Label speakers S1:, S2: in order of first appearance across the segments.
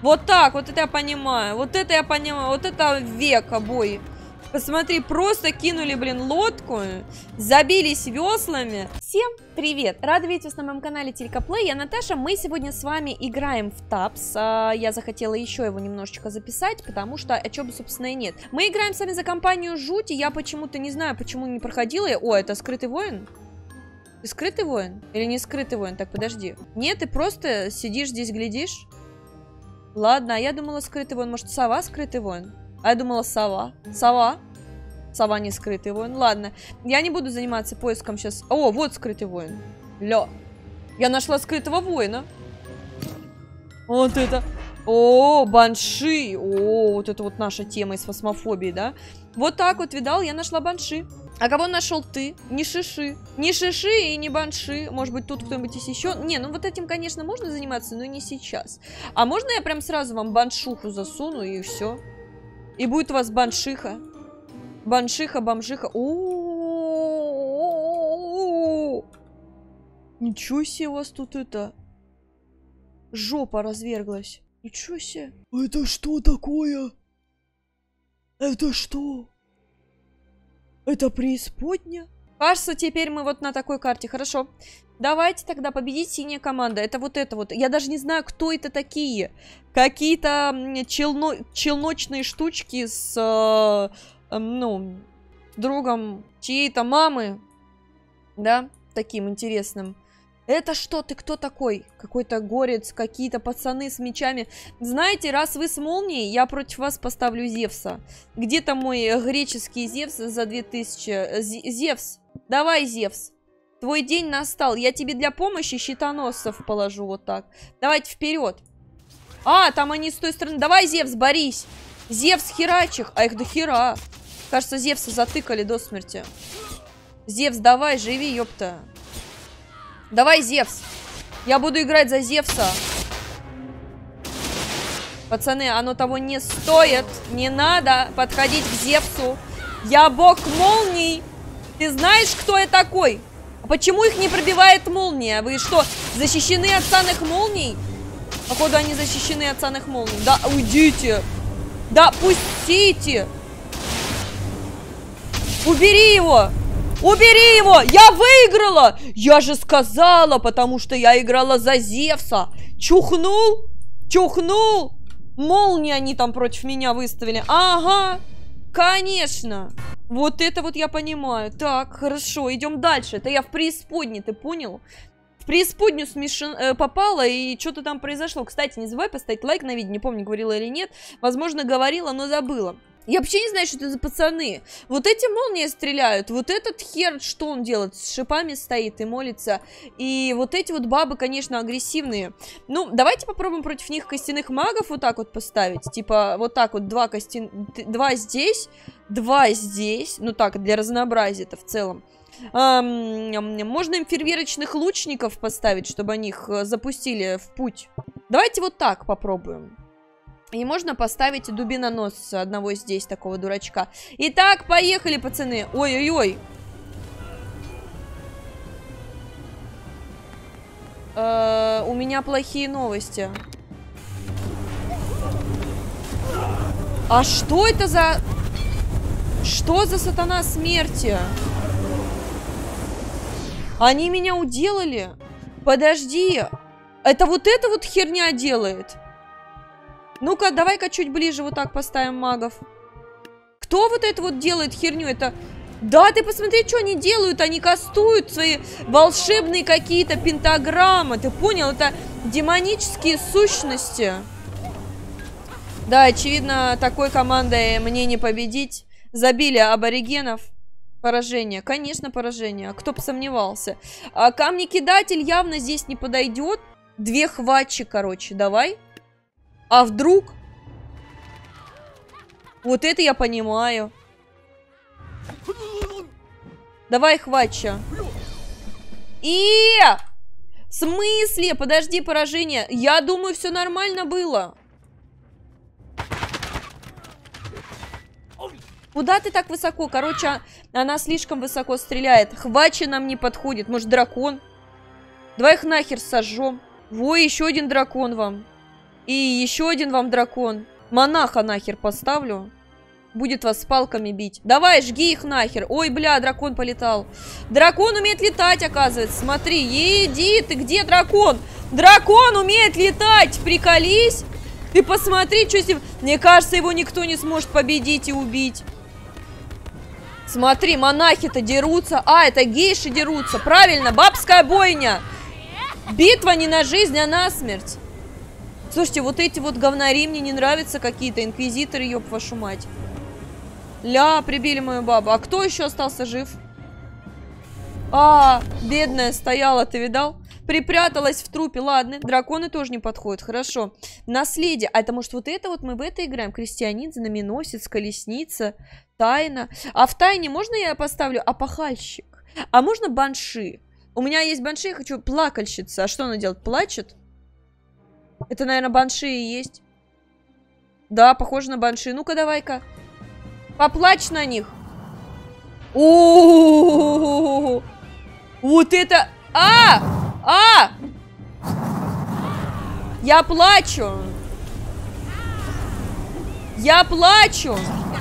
S1: Вот так, вот это я понимаю. Вот это я понимаю. Вот это век обои. Посмотри, просто кинули, блин, лодку, забились веслами. Всем привет! Рада видеть вас на моем канале Телькоплей. Я Наташа. Мы сегодня с вами играем в Тапс. Я захотела еще его немножечко записать, потому что, а чё бы, собственно, и нет. Мы играем с вами за компанию Жуть, и я почему-то не знаю, почему не проходила. О, это скрытый воин? Ты скрытый воин? Или не скрытый воин? Так, подожди. Нет, ты просто сидишь здесь, глядишь? Ладно, а я думала скрытый воин. Может, сова скрытый воин? А я думала сова. Сова? Сова не скрытый воин. Ладно, я не буду заниматься поиском сейчас. О, вот скрытый воин. Ля. Я нашла скрытого воина. Вот это. О, банши. О, вот это вот наша тема из фасмофобии, да? Вот так вот, видал, я нашла банши. А кого нашел ты? Не шиши. Не шиши и не банши. Может быть, тут кто-нибудь есть еще? Не, ну вот этим, конечно, можно заниматься, но не сейчас. А можно я прям сразу вам баншуху засуну и все? И будет у вас баншиха. Баншиха, бомжиха. О-о-о-о-о-о-о-о. Ничего себе у вас тут это. Жопа разверглась. Ничего себе. Это что такое? Это что? Это преисподня? Кажется, теперь мы вот на такой карте. Хорошо. Давайте тогда победить синяя команда. Это вот это вот. Я даже не знаю, кто это такие. Какие-то челночные штучки с, ну, другом чьей-то мамы. Да, таким интересным. Это что? Ты кто такой? Какой-то горец, какие-то пацаны с мечами. Знаете, раз вы с молнией, я против вас поставлю Зевса. Где-то мой греческий Зевс за 2000. Зевс, давай, Зевс. Твой день настал. Я тебе для помощи щитоносцев положу вот так. Давайте вперед. А, там они с той стороны. Давай, Зевс, борись. Зевс херачих. А их до хера. Кажется, Зевса затыкали до смерти. Зевс, давай, живи, ёпта. Давай, Зевс. Я буду играть за Зевса. Пацаны, оно того не стоит. Не надо подходить к Зевсу. Я бог молний. Ты знаешь, кто я такой? А почему их не пробивает молния? Вы что, защищены от санных молний? Походу, они защищены от санных молний. Да, уйдите. Да, пустите. Убери его. Убери его! Я выиграла! Я же сказала, потому что я играла за Зевса. Чухнул? Чухнул? Молнии они там против меня выставили. Ага, конечно. Вот это вот я понимаю. Так, хорошо, идем дальше. Это я в преисподней, ты понял? В преисподнюю попала, и что-то там произошло. Кстати, не забывай поставить лайк на видео. Не помню, говорила или нет. Возможно, говорила, но забыла. Я вообще не знаю, что это за пацаны. Вот эти молнии стреляют. Вот этот хер, что он делает? С шипами стоит и молится. И вот эти вот бабы, конечно, агрессивные. Ну, давайте попробуем против них костяных магов вот так вот поставить. Типа, вот так вот два здесь, два здесь. Ну так, для разнообразия-то в целом. Можно им фейерверочных лучников поставить, чтобы они их запустили в путь. Давайте вот так попробуем. И можно поставить дубиноносца одного здесь, такого дурачка. Итак, поехали, пацаны. Ой-ой-ой. У меня плохие новости. А что это за... Что за сатана смерти? Они меня уделали? Подожди. Это вот эта вот херня делает? Ну-ка, давай-ка чуть ближе вот так поставим магов. Кто вот это вот делает херню? Это... Да, ты посмотри, что они делают. Они кастуют свои волшебные какие-то пентаграммы. Ты понял? Это демонические сущности. Да, очевидно, такой командой мне не победить. Забили аборигенов. Поражение. Конечно, поражение. Кто бы сомневался. А камни-кидатель явно здесь не подойдет. Две хватчи, короче, давай. А вдруг? Вот это я понимаю. Давай, хватча. В смысле? Подожди, поражение. Я думаю, все нормально было. Куда ты так высоко? Короче, она слишком высоко стреляет. Хватча нам не подходит. Может, дракон? Давай их нахер сожжем. Во, еще один дракон вам. И еще один вам дракон. Монаха нахер поставлю. Будет вас с палками бить. Давай, жги их нахер. Ой, бля, дракон полетал. Дракон умеет летать, оказывается. Смотри, иди, ты где дракон? Дракон умеет летать, приколись. Ты посмотри, что с ним... Мне кажется, его никто не сможет победить и убить. Смотри, монахи-то дерутся. А, это гейши дерутся. Правильно, бабская бойня. Битва не на жизнь, а на смерть. Слушайте, вот эти вот говнари мне не нравятся какие-то. Инквизиторы, ёб вашу мать. Ля, прибили мою бабу. А кто еще остался жив? А, бедная стояла, ты видал? Припряталась в трупе. Ладно, драконы тоже не подходят. Хорошо. Наследие. А это может вот это вот мы в это играем? Крестьянин, знаменосец, колесница, тайна. А в тайне можно я поставлю опахальщик? А можно банши? У меня есть банши, я хочу плакальщица. А что она делает? Плачет? Это, наверное, банши и есть. Да, похоже на банши. Ну-ка, давай-ка. Поплачь на них. О-о-о-о-о-о-о. Вот это... А! Я плачу. Я плачу.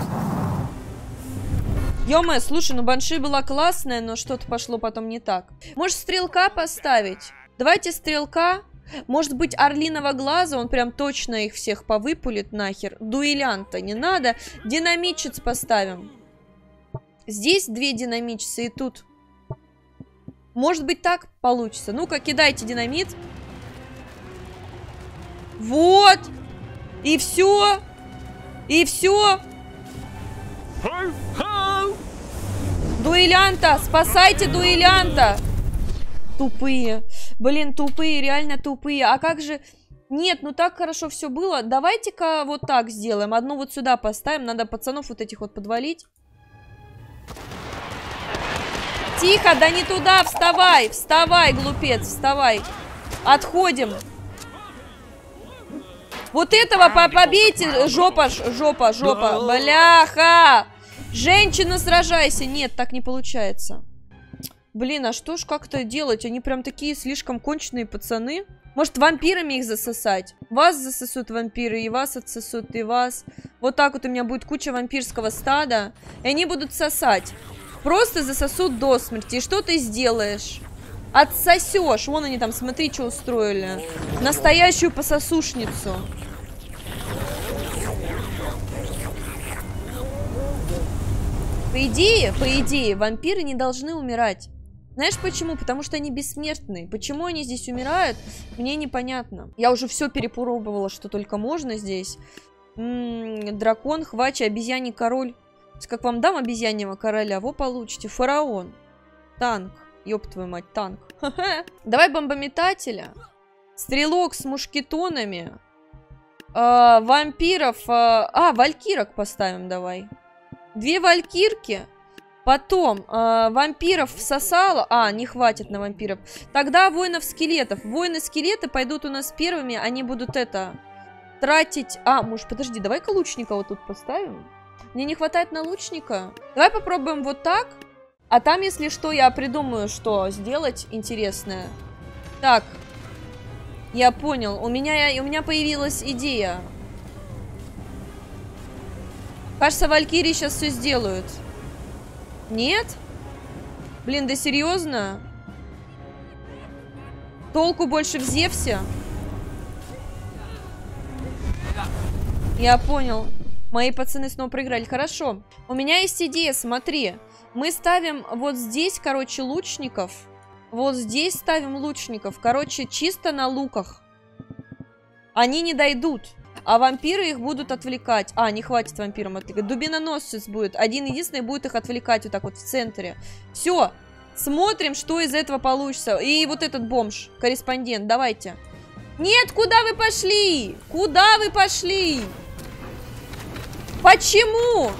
S1: Ё-моё, слушай, ну банши была классная, но что-то пошло потом не так. Может, стрелка поставить? Давайте стрелка. Может быть, орлиного глаза, он прям точно их всех повыпулит нахер. Дуэлянта не надо. Динамитчиц поставим. Здесь 2 динамитчицы и тут. Может быть, так получится. Ну-ка, кидайте динамит. Вот. И все. И все. Дуэлянта. Спасайте дуэлянта. Тупые. Блин, тупые, реально тупые. А как же... Нет, ну так хорошо все было. Давайте-ка вот так сделаем. Одну вот сюда поставим. Надо пацанов вот этих вот подвалить. Тихо, да не туда. Вставай, вставай, глупец, вставай. Отходим. Вот этого побейте. Жопа, жопа, жопа. Бляха. Женщина, сражайся. Нет, так не получается. Блин, а что ж как-то делать? Они прям такие слишком конченые пацаны. Может, вампирами их засосать? Вас засосут вампиры, и вас отсосут, и вас. Вот так вот у меня будет куча вампирского стада. И они будут сосать. Просто засосут до смерти. И что ты сделаешь? Отсосешь. Вон они там, смотри, что устроили. Настоящую пососушницу. По идее, вампиры не должны умирать. Знаешь почему? Потому что они бессмертные. Почему они здесь умирают, мне непонятно. Я уже все перепробовала, что только можно здесь. Дракон, хвача, обезьяний король. Как вам дам обезьяньего короля, вы получите. Фараон. Танк. Ёб твою мать, танк. Давай бомбометателя. Стрелок с мушкетонами. Вампиров. Валькирок поставим давай. 2 валькирки. Потом вампиров всосало. Не хватит на вампиров. Тогда воинов-скелетов. Воины-скелеты пойдут у нас первыми. Они будут тратить... Может, подожди, давай-ка лучника вот тут поставим. Мне не хватает на лучника. Давай попробуем вот так. А там, если что, я придумаю, что сделать интересное. Так. Я понял. У меня появилась идея. Кажется, валькирии сейчас все сделают. Нет? Блин, да серьезно? Толку больше в Зевсе? Я понял. Мои пацаны снова проиграли. Хорошо. У меня есть идея, смотри. Мы ставим вот здесь, короче, лучников. Вот здесь ставим лучников. Короче, чисто на луках. Они не дойдут. А вампиры их будут отвлекать. Не хватит вампирам отвлекать. Дубиноносец будет. Один-единственный будет их отвлекать вот так вот в центре. Все. Смотрим, что из этого получится. И вот этот бомж, корреспондент, давайте. Нет, куда вы пошли? Куда вы пошли? Почему?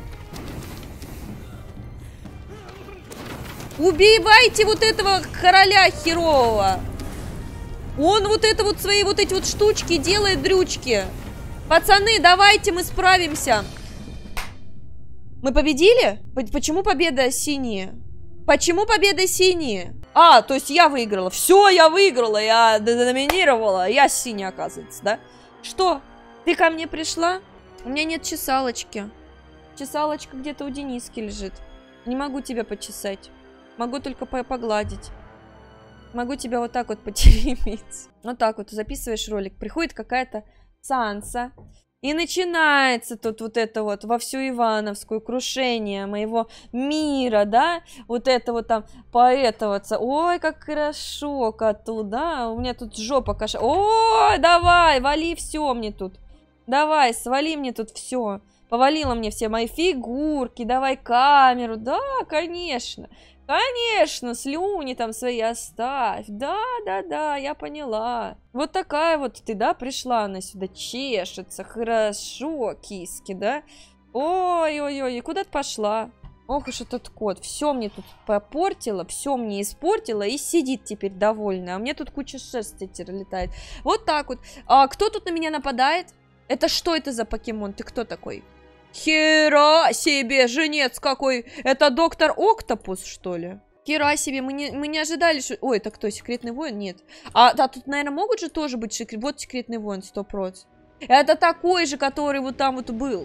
S1: Убивайте вот этого короля херового. Он вот это вот свои вот эти вот штучки делает, дрючки. Пацаны, давайте мы справимся. Мы победили? Почему победа синие? Почему победа синие? То есть я выиграла. Все, я выиграла, я доминировала. Я синяя, оказывается, да? Что? Ты ко мне пришла? У меня нет чесалочки. Чесалочка где-то у Дениски лежит. Не могу тебя почесать. Могу только погладить. Могу тебя вот так вот потеребить. Вот так вот записываешь ролик. Приходит какая-то Санса. И начинается тут вот это вот во всю Ивановскую крушение моего мира, да? Вот это вот там поэтоваться. Ой, как хорошо коту, да? У меня тут жопа каша. Ой, давай, вали все мне тут. Давай, свали мне тут все. Повалила мне все мои фигурки. Давай камеру. Да, конечно. Конечно, слюни там свои оставь. Да, я поняла. Вот такая вот ты, да, пришла она сюда, чешется. Хорошо, киски, да? Ой-ой-ой, куда ты пошла? Ох уж этот кот. Все мне тут попортила, все мне испортила и сидит теперь довольная. А мне тут куча шерсти теперь летает. Вот так вот. А кто тут на меня нападает? Это что это за покемон? Ты кто такой? Хера себе, женец какой! Это доктор Октопус, что ли? Хера себе, мы не ожидали, что... Ой, это кто, секретный воин? Нет. А тут, наверное, могут же тоже быть вот секретный воин, 100%. Это такой же, который вот там вот был.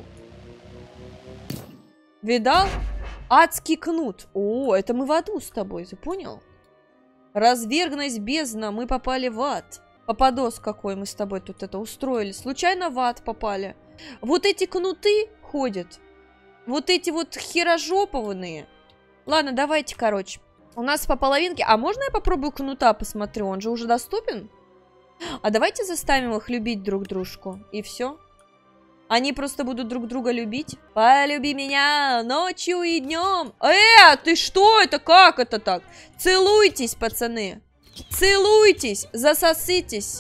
S1: Видал? Адский кнут. О, это мы в аду с тобой, ты понял? Развергнась бездна, мы попали в ад. Попадос какой мы с тобой тут это устроили. Случайно в ад попали. Вот эти кнуты ходят. Вот эти вот херожопованные. Ладно, давайте, короче. У нас по половинке. А можно я попробую кнута посмотрю? Он же уже доступен? А давайте заставим их любить друг дружку. И все. Они просто будут друг друга любить. Полюби меня ночью и днем. Ты что это? Как это так? Целуйтесь, пацаны. Целуйтесь, засоситесь.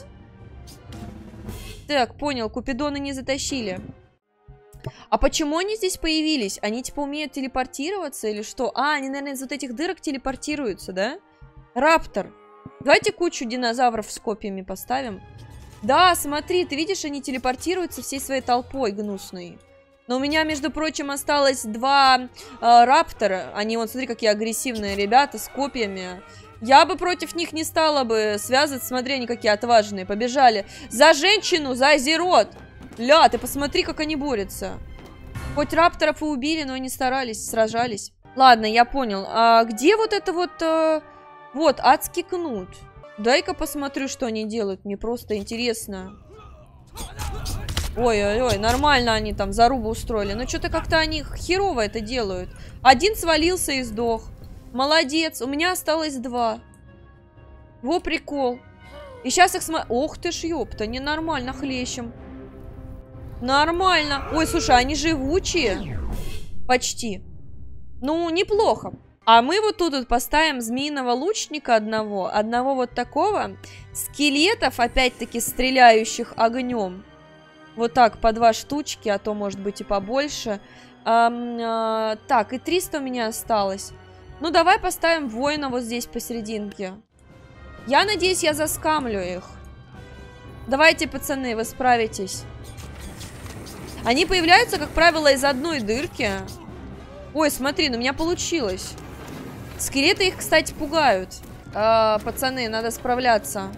S1: Так, понял, купидоны не затащили. А почему они здесь появились? Они типа умеют телепортироваться или что? А, они, наверное, из вот этих дырок телепортируются, да? Раптор. Давайте кучу динозавров с копьями поставим. Да, смотри, ты видишь, они телепортируются всей своей толпой гнусной. Но у меня, между прочим, осталось 2 раптора. Они, вот смотри, какие агрессивные ребята с копьями. Я бы против них не стала бы связываться. Смотри, они какие отважные. Побежали. За женщину, за Азерот. Ля, ты посмотри, как они борются. Хоть рапторов и убили, но они старались, сражались. Ладно, я понял. А где вот это вот... Вот, адский кнут. Дай-ка посмотрю, что они делают. Мне просто интересно. Ой-ой-ой, нормально они там зарубу устроили. Но что-то как-то они херово это делают. Один свалился и сдох. Молодец, у меня осталось 2. Во прикол. И сейчас их смотрю. Ох ты ж, ёпта, ненормально хлещем. Нормально. Ой, слушай, они живучие. Почти. Ну, неплохо. А мы вот тут вот поставим змеиного лучника одного вот такого. Скелетов, опять-таки, стреляющих огнем. Вот так, по 2 штучки, а то, может быть, и побольше. Так, и 300 у меня осталось. Ну, давай поставим воина вот здесь посерединке. Я надеюсь, я заскамлю их. Давайте, пацаны, вы справитесь. Они появляются, как правило, из одной дырки. Ой, смотри, ну у меня получилось. Скелеты их, кстати, пугают. Пацаны, надо справляться.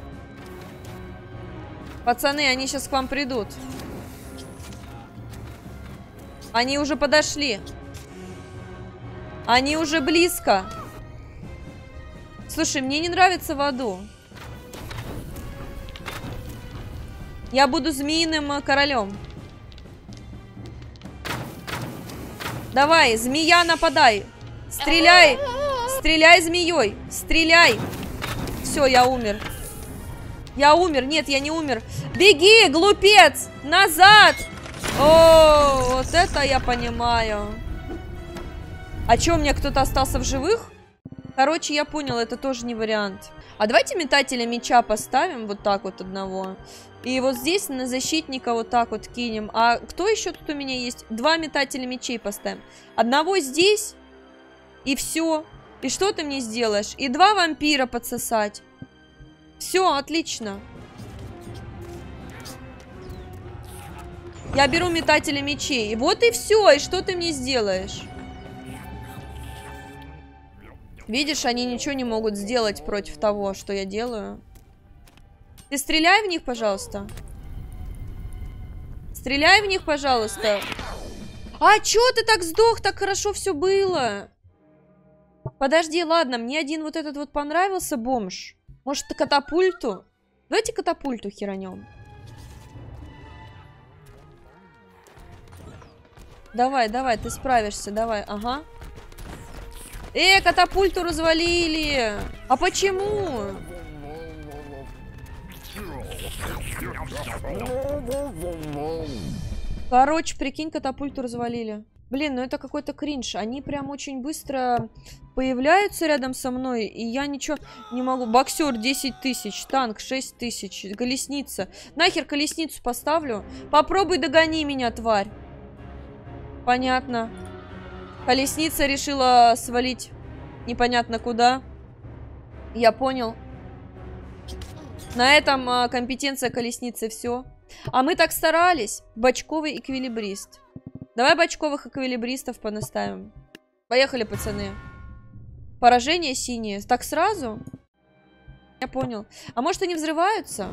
S1: Пацаны, они сейчас к вам придут. Они уже подошли. Они уже близко. Слушай, мне не нравится в аду. Я буду змеиным королем. Давай, змея, нападай. Стреляй. Стреляй змеей. Стреляй. Все, я умер. Я умер. Нет, я не умер. Беги, глупец. Назад. О, вот это я понимаю. А что, у меня кто-то остался в живых? Короче, я понял, это тоже не вариант. А давайте метателя меча поставим вот так вот одного. И вот здесь на защитника вот так вот кинем. А кто еще тут у меня есть? 2 метателя мечей поставим. Одного здесь. И все. И что ты мне сделаешь? И 2 вампира подсосать. Все, отлично. Я беру метателя мечей. Вот и все. И что ты мне сделаешь? Видишь, они ничего не могут сделать против того, что я делаю. Ты стреляй в них, пожалуйста. Стреляй в них, пожалуйста. А чё ты так сдох? Так хорошо все было. Подожди, ладно, мне один вот этот вот понравился бомж. Может, катапульту? Давайте катапульту херанем. Давай, давай, ты справишься, давай, ага. Катапульту развалили. А почему? Короче, прикинь, катапульту развалили. Блин, ну это какой-то кринж. Они прям очень быстро появляются рядом со мной, и я ничего не могу. Боксер 10 тысяч, танк 6 тысяч, колесница. Нахер колесницу поставлю? Попробуй догони меня, тварь. Понятно. Колесница решила свалить непонятно куда. Я понял. На этом компетенция колесницы все. А мы так старались. Бочковый эквилибрист. Давай бочковых эквилибристов понаставим. Поехали, пацаны. Поражение синее. Так сразу? Я понял. А может они взрываются?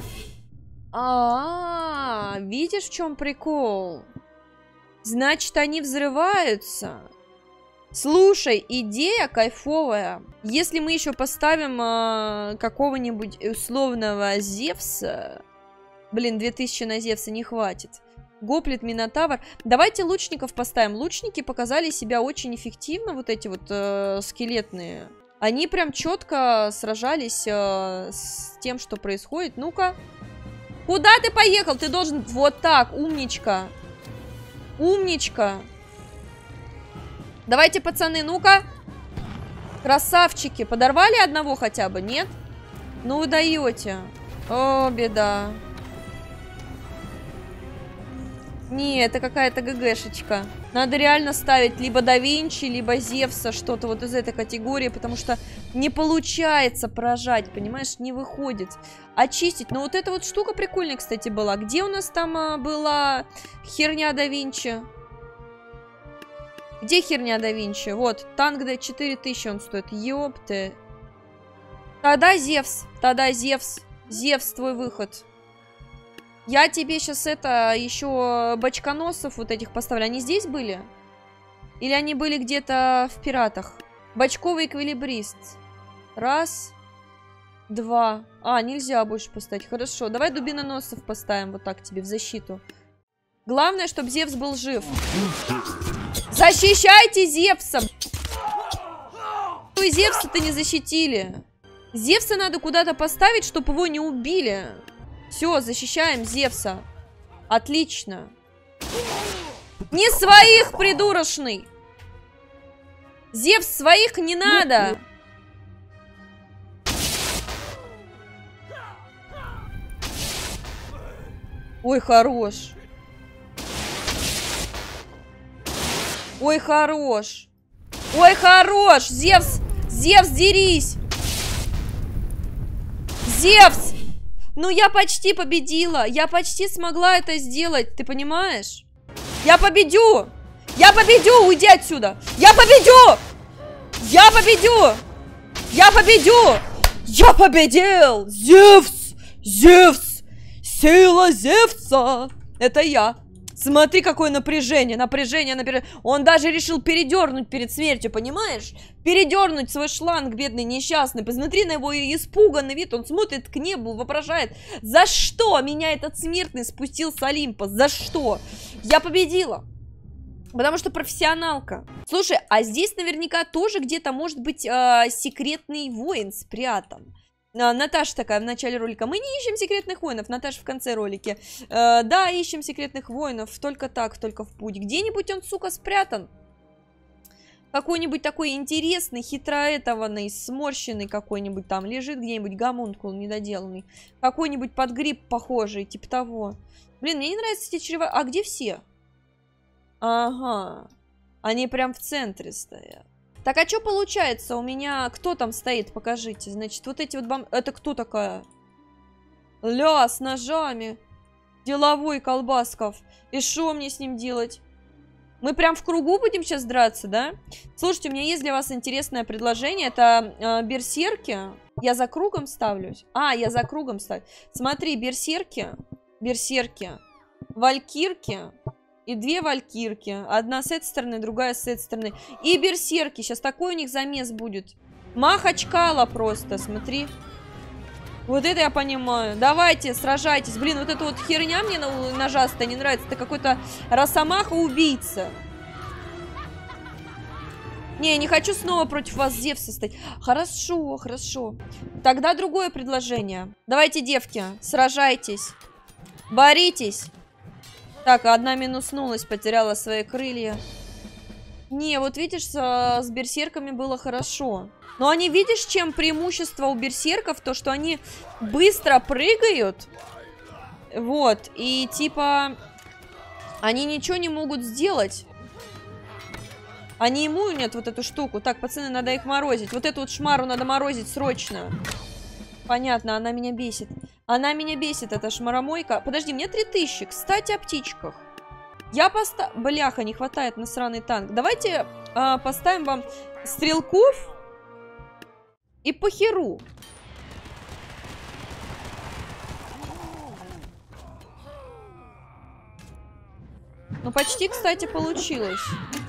S1: Видишь, в чем прикол? Значит, они взрываются. Слушай, идея кайфовая. Если мы еще поставим какого-нибудь условного Зевса... Блин, 2000 на Зевса не хватит. Гоплит, Минотавр. Давайте лучников поставим. Лучники показали себя очень эффективно, вот эти вот скелетные. Они прям четко сражались с тем, что происходит. Ну-ка. Куда ты поехал? Ты должен... Вот так, умничка. Умничка. Давайте, пацаны, ну-ка. Красавчики. Подорвали одного хотя бы, нет? Ну вы даете. О, беда. Не, это какая-то ГГшечка. Надо реально ставить либо Да Винчи, либо Зевса, что-то вот из этой категории, потому что не получается поражать, понимаешь, не выходит. Очистить. Но вот эта вот штука прикольная, кстати, была. Где у нас там была херня Да Винчи? Где херня Да Винчи? Вот, танк до 4000 он стоит. Ёпты. Тогда Зевс. Тогда Зевс. Зевс, твой выход. Я тебе сейчас это еще бочконосов вот этих поставлю. Они здесь были? Или они были где-то в пиратах? Бочковый эквилибрист. Раз. Два. Нельзя больше поставить. Хорошо. Давай дубиноносцев поставим вот так тебе в защиту. Главное, чтобы Зевс был жив. Защищайте Зевса! Ой, Зевса-то не защитили. Зевса надо куда-то поставить, чтобы его не убили. Все, защищаем Зевса. Отлично. Не своих, придурочный. Зевс, своих не надо. Ой, хорош. Ой, хорош. Ой, хорош. Зевс, Зевс, дерись. Зевс. Ну, я почти победила. Я почти смогла это сделать. Ты понимаешь? Я победю. Я победю. Уйди отсюда. Я победю. Я победю. Я победю. Я победил. Зевс. Зевс. Сила Зевса. Это я. Смотри, какое напряжение, напряжение. Он даже решил передернуть перед смертью, понимаешь? Передернуть свой шланг, бедный, несчастный. Посмотри на его испуганный вид. Он смотрит к небу, вопрошает. За что меня этот смертный спустил с Олимпа? За что? Я победила. Потому что профессионалка. Слушай, а здесь наверняка тоже где-то может быть секретный воин спрятан. Наташа такая в начале ролика. Мы не ищем секретных воинов. Наташа в конце ролика. Да, ищем секретных воинов. Только так, только в путь. Где-нибудь он, сука, спрятан. Какой-нибудь такой интересный, хитроэтованный, сморщенный какой-нибудь там. Лежит где-нибудь гомункул недоделанный. Какой-нибудь подгриб похожий, типа того. Блин, мне не нравятся эти чрева. А где все? Ага. Они прям в центре стоят. Так, а что получается? У меня... Кто там стоит? Покажите. Значит, вот эти вот Это кто такая? Ля, с ножами. Деловой Колбасков. И что мне с ним делать? Мы прям в кругу будем сейчас драться, да? Слушайте, у меня есть для вас интересное предложение. Это берсерки. Я за кругом ставлюсь? Я за кругом ставлю. Смотри, берсерки. Берсерки. валькирки и 2 валькирки. Одна с этой стороны, другая с этой стороны. И берсерки. Сейчас такой у них замес будет. Махачкала просто, смотри. Вот это я понимаю. Давайте, сражайтесь. Блин, вот эта вот херня мне ножастая не нравится. Это какой-то росомаха-убийца. Не, не хочу снова против вас Зевса стать. Хорошо, хорошо. Тогда другое предложение. Давайте, девки, сражайтесь. Боритесь. Так, одна минуснулась, потеряла свои крылья. Не, вот видишь, с берсерками было хорошо. Но они, видишь, чем преимущество у берсерков? То, что они быстро прыгают. Вот, и типа... Они ничего не могут сделать. Они иммунят вот эту штуку. Так, пацаны, надо их морозить. Вот эту вот шмару надо морозить срочно. Понятно, она меня бесит. Она меня бесит, эта шмаромойка. Подожди, мне 3000. Кстати, о птичках. Я поставлю... Бляха, не хватает на сраный танк. Давайте поставим вам стрелков и похеру. Ну, почти, кстати, получилось.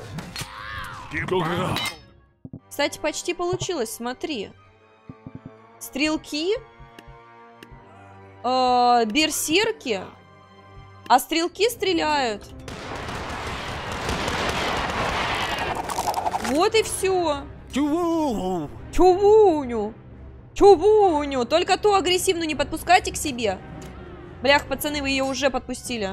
S1: Кстати, почти получилось, смотри. Стрелки, берсерки, а стрелки стреляют. Вот и все. Чувуню. Чувуню. Только ту агрессивную не подпускайте к себе. Блях, пацаны, вы ее уже подпустили.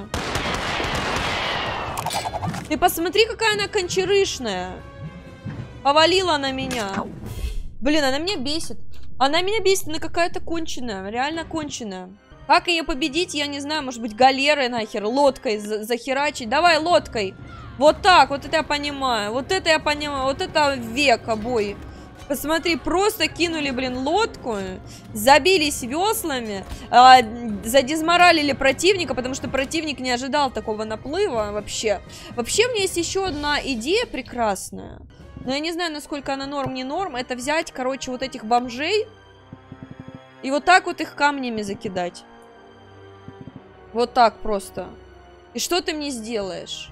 S1: Ты посмотри, какая она кончерышная. Повалила она меня. Блин, она меня бесит. Она меня бесит, она какая-то конченая. Реально конченая. Как ее победить, я не знаю. Может быть, галерой нахер, лодкой захерачить. Давай лодкой. Вот так, вот это я понимаю. Вот это я понимаю. Вот это века бой. Посмотри, просто кинули, блин, лодку, забились веслами, задизморалили противника, потому что противник не ожидал такого наплыва вообще. Вообще, у меня есть еще одна идея прекрасная, но я не знаю, насколько она норм, не норм. Это взять, короче, вот этих бомжей и вот так вот их камнями закидать. Вот так просто. И что ты мне сделаешь?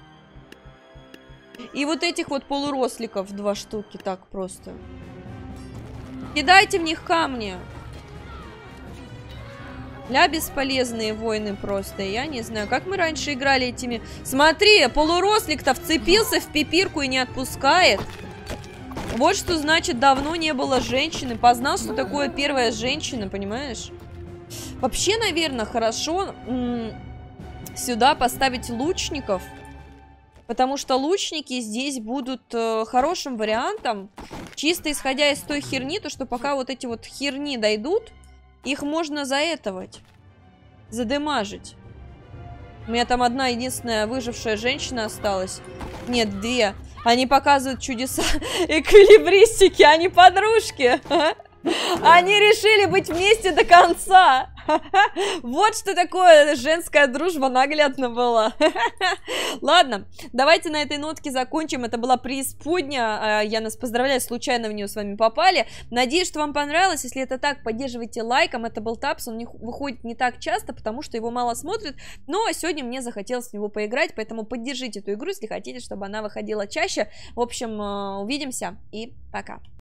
S1: И вот этих вот полуросликов 2 штуки, так просто. Кидайте в них камни. Ля бесполезные войны просто. Я не знаю, как мы раньше играли этими... Смотри, полурослик-то вцепился в пипирку и не отпускает. Вот что значит давно не было женщины. Познал, что такое первая женщина, понимаешь? Вообще, наверное, хорошо сюда поставить лучников. Потому что лучники здесь будут хорошим вариантом. Чисто исходя из той херни, то что пока вот эти вот херни дойдут, их можно заэтовать. Задемажить. У меня там одна единственная выжившая женщина осталась. Нет, 2. Они показывают чудеса эквилибристики, они подружки. Они решили быть вместе до конца. Вот что такое женская дружба наглядно была. Ладно, давайте на этой нотке закончим. Это была преисподня. Я нас поздравляю, случайно в нее с вами попали. Надеюсь, что вам понравилось. Если это так, поддерживайте лайком. Это был Тапс, он выходит не так часто, потому что его мало смотрят. Но сегодня мне захотелось в него поиграть, поэтому поддержите эту игру, если хотите, чтобы она выходила чаще. В общем, увидимся и пока.